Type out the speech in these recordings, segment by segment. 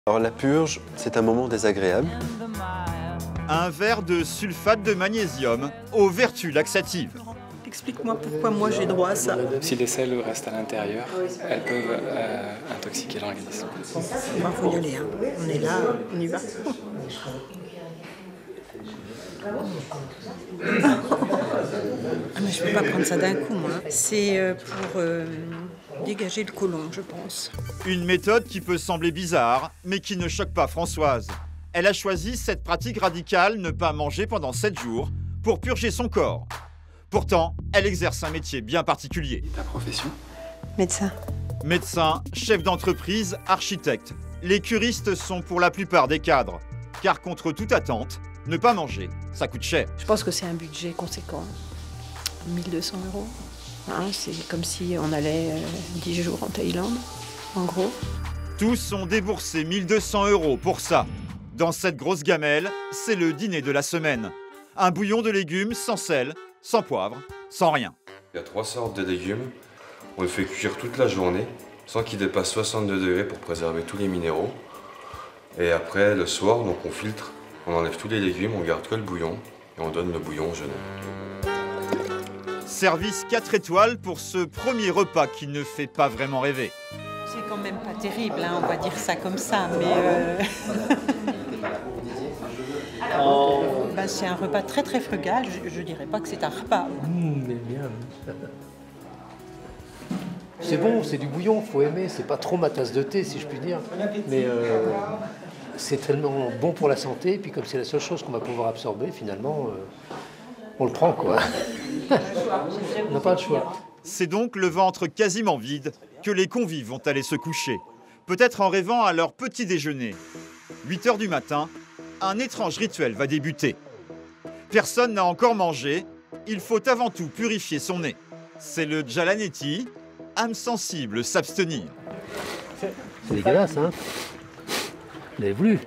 Alors la purge, c'est un moment désagréable. Un verre de sulfate de magnésium aux vertus laxatives. Explique-moi pourquoi moi j'ai droit à ça. Si les sels restent à l'intérieur, elles peuvent intoxiquer l'organisme. Il faut y aller, hein. On est là, on y va. Ah, mais je ne peux pas prendre ça d'un coup, moi. C'est pour dégager le côlon, je pense. Une méthode qui peut sembler bizarre, mais qui ne choque pas Françoise. Elle a choisi cette pratique radicale, ne pas manger pendant 7 jours, pour purger son corps. Pourtant, elle exerce un métier bien particulier. Ta profession? Médecin. Médecin, chef d'entreprise, architecte. Les curistes sont pour la plupart des cadres. Car contre toute attente, ne pas manger, ça coûte cher. Je pense que c'est un budget conséquent. 1 200 €. Hein, c'est comme si on allait 10 jours en Thaïlande, en gros. Tous ont déboursé 1 200 € pour ça. Dans cette grosse gamelle, c'est le dîner de la semaine. Un bouillon de légumes sans sel, sans poivre, sans rien. Il y a 3 sortes de légumes. On le fait cuire toute la journée, sans qu'il dépasse 62 degrés pour préserver tous les minéraux. Et après, le soir, donc on filtre, on enlève tous les légumes, on garde que le bouillon, et on donne le bouillon au jeune. Service 4 étoiles pour ce premier repas qui ne fait pas vraiment rêver. C'est quand même pas terrible, hein, on va dire ça comme ça, mais bah, c'est un repas très très frugal, je dirais pas que c'est un repas. Mais bien. C'est bon, c'est du bouillon, faut aimer, c'est pas trop ma tasse de thé si je puis dire, mais c'est tellement bon pour la santé, et puis comme c'est la seule chose qu'on va pouvoir absorber, finalement, on le prend quoi. On n'a pas le choix. C'est donc le ventre quasiment vide que les convives vont aller se coucher. Peut-être en rêvant à leur petit déjeuner. 8 h du matin, un étrange rituel va débuter. Personne n'a encore mangé, il faut avant tout purifier son nez. C'est le Jalanetti, âme sensible s'abstenir. C'est dégueulasse, hein? Vous l'avez voulu.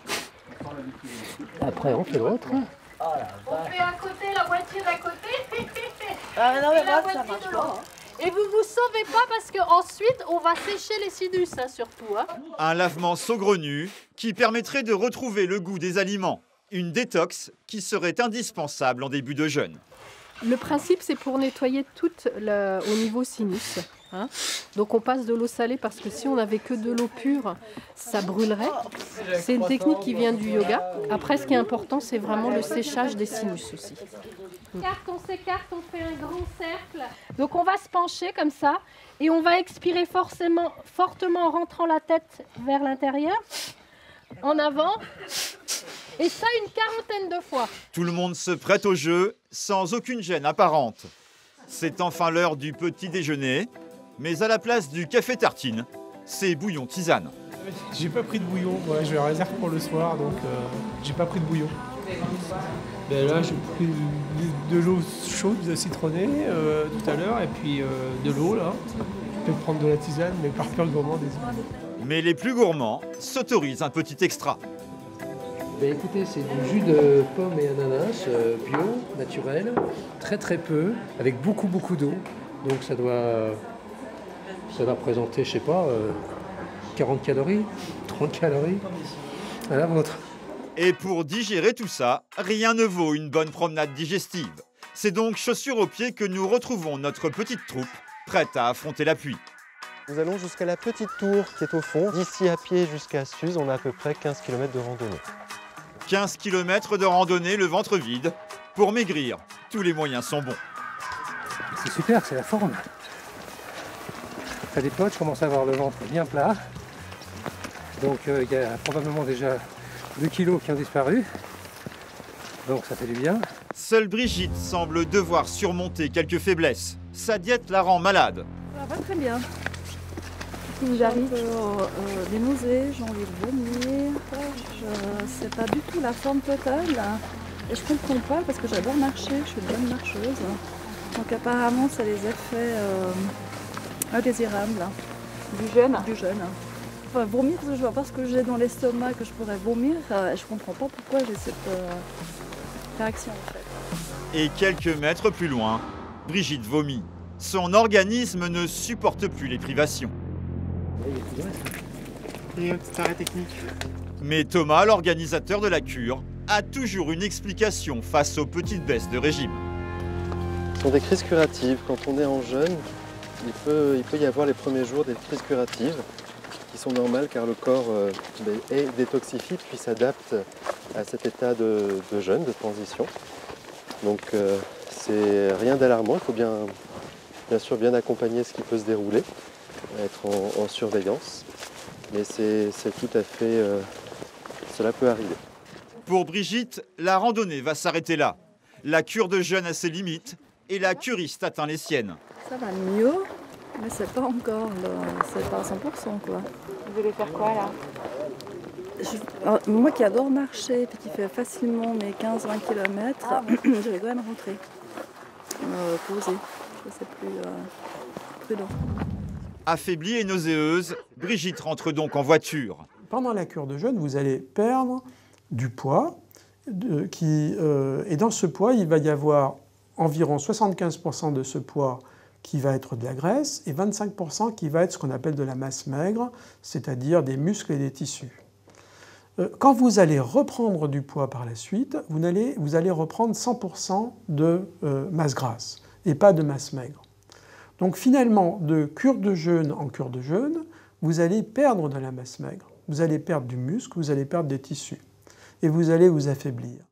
Après, on fait l'autre. On fait à côté, la moitié d'un côté. Non, mais et la moitié de l'autre. Et vous vous sauvez pas parce qu'ensuite on va sécher les sinus, hein, surtout. Hein. Un lavement saugrenu qui permettrait de retrouver le goût des aliments. Une détox qui serait indispensable en début de jeûne. Le principe, c'est pour nettoyer tout au niveau sinus. Hein. Donc on passe de l'eau salée parce que si on n'avait que de l'eau pure, ça brûlerait. C'est une technique qui vient du yoga. Après, ce qui est important, c'est vraiment le séchage des sinus aussi. On s'écarte, on fait un grand cercle. Donc on va se pencher comme ça et on va expirer fortement en rentrant la tête vers l'intérieur, en avant. Et ça, une quarantaine de fois. Tout le monde se prête au jeu sans aucune gêne apparente. C'est enfin l'heure du petit déjeuner, mais à la place du café tartine, c'est bouillon tisane. J'ai pas pris de bouillon, ouais, je le réserve pour le soir, donc j'ai pas pris de bouillon. Ben là, j'ai pris de l'eau chaude, citronnée tout à l'heure, et puis de l'eau là. Je peux prendre de la tisane, mais par peur gourmand, désolé. Mais les plus gourmands s'autorisent un petit extra. Ben écoutez, c'est du jus de pomme et ananas, bio, naturel, très très peu, avec beaucoup d'eau. Donc ça doit représenter, je sais pas, 40 calories, 30 calories. À la vôtre. Et pour digérer tout ça, rien ne vaut une bonne promenade digestive. C'est donc chaussures aux pieds que nous retrouvons notre petite troupe, prête à affronter la pluie. Nous allons jusqu'à la petite tour qui est au fond. D'ici à pied jusqu'à Suse, on a à peu près 15 km de randonnée. 15 km de randonnée, le ventre vide. Pour maigrir, tous les moyens sont bons. C'est super, c'est la forme. À des potes, je commence à avoir le ventre bien plat. Donc il y a probablement déjà 2 kilos qui ont disparu. Donc ça fait du bien. Seule Brigitte semble devoir surmonter quelques faiblesses. Sa diète la rend malade. Ça va très bien. J'arrive des nausées, j'ai envie de vomir. C'est pas du tout la forme totale. Et je comprends pas parce que j'adore marcher, je suis une bonne marcheuse. Donc apparemment, ça a des effets indésirables. Du jeûne. Enfin, vomir, je vois pas ce que j'ai dans l'estomac que je pourrais vomir. Je comprends pas pourquoi j'ai cette réaction en fait. Et quelques mètres plus loin, Brigitte vomit. Son organisme ne supporte plus les privations. Et un petit arrêt technique. Mais Thomas, l'organisateur de la cure, a toujours une explication face aux petites baisses de régime. Ce sont des crises curatives. Quand on est en jeûne, il peut y avoir les premiers jours des crises curatives qui sont normales car le corps est détoxifié puis s'adapte à cet état de jeûne, de transition. Donc c'est rien d'alarmant, il faut bien sûr bien accompagner ce qui peut se dérouler, être en surveillance, mais c'est tout à fait, cela peut arriver. Pour Brigitte, la randonnée va s'arrêter là. La cure de jeûne a ses limites et la curiste atteint les siennes. Ça va mieux, mais c'est pas encore, c'est pas à 100% quoi. Vous voulez faire quoi là? Moi qui adore marcher et qui fait facilement mes 15-20 km, je vais quand même rentrer, poser, c'est plus prudent. Affaiblie et nauséeuse, Brigitte rentre donc en voiture. Pendant la cure de jeûne, vous allez perdre du poids, et dans ce poids, il va y avoir environ 75% de ce poids qui va être de la graisse et 25% qui va être ce qu'on appelle de la masse maigre, c'est-à-dire des muscles et des tissus. Quand vous allez reprendre du poids par la suite, vous allez reprendre 100% de masse grasse et pas de masse maigre. Donc finalement, de cure de jeûne en cure de jeûne, vous allez perdre de la masse maigre, vous allez perdre du muscle, vous allez perdre des tissus et vous allez vous affaiblir.